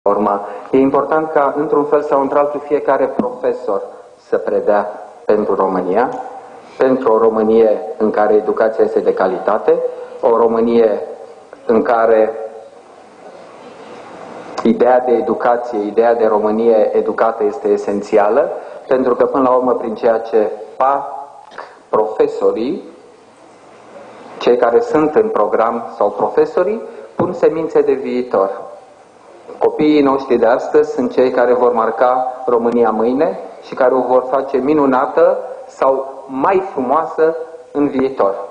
urmă. E important ca, într-un fel sau într-altul, fiecare profesor să predea pentru România, pentru o Românie în care educația este de calitate, o Românie în care ideea de educație, ideea de Românie educată este esențială, pentru că, până la urmă, prin ceea ce fac profesorii, cei care sunt în program sau profesorii, pun semințe de viitor. Copiii noștri de astăzi sunt cei care vor marca România mâine și care o vor face minunată sau mai frumoasă în viitor.